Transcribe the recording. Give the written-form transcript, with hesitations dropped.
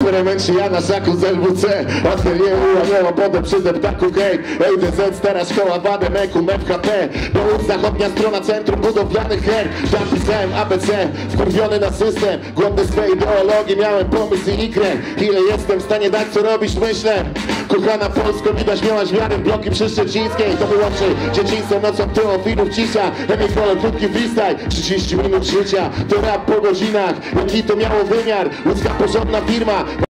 Eksperymencie ja na szaku z LWC. Atelier ułamiono, potem przy deptaku hej. LDZ, stara szkoła, Wadem, Ekum, FHP. Połód zachodnia strona centrum budowlanych her. Tam pisałem ABC, wkurwiony na system. Głodny swej ideologii, miałem pomysł i ikrę. Ile jestem w stanie dać, co robisz, myślę. Kochana Polsko, widać miałaś wiarę bloki przy Szczecińskiej. To wyłączy dzieciństwo nocą teofilów cisza. Emikole, krótki freestyle, 30 minut życia. To rap po godzinach, jaki to miało wymiar. Łódzka porządna firma.